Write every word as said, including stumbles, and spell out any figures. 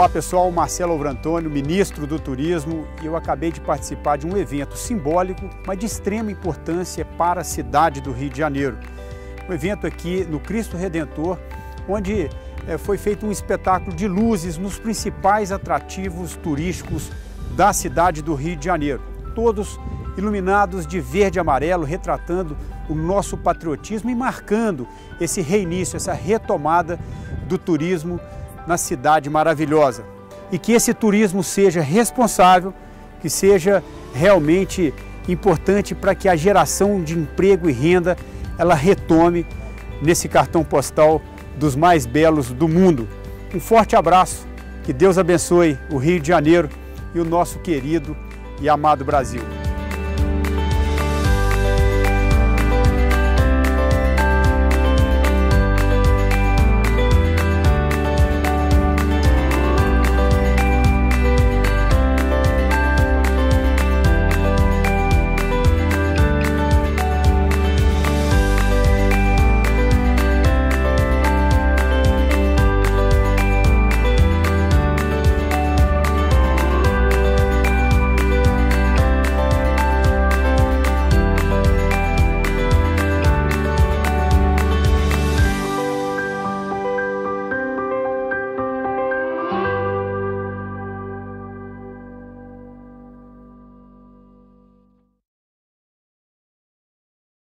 pessoal, Marcelo Alvrantônio, ministro do Turismo, e eu acabei de participar de um evento simbólico, mas de extrema importância para a cidade do Rio de Janeiro. Um evento aqui no Cristo Redentor, onde é, foi feito um espetáculo de luzes nos principais atrativos turísticos da cidade do Rio de Janeiro. Todos iluminados de verde e amarelo, retratando o nosso patriotismo e marcando esse reinício, essa retomada do turismo na cidade maravilhosa. E que esse turismo seja responsável, que seja realmente importante para que a geração de emprego e renda ela retome nesse cartão postal dos mais belos do mundo. Um forte abraço, que Deus abençoe o Rio de Janeiro e o nosso querido e amado Brasil.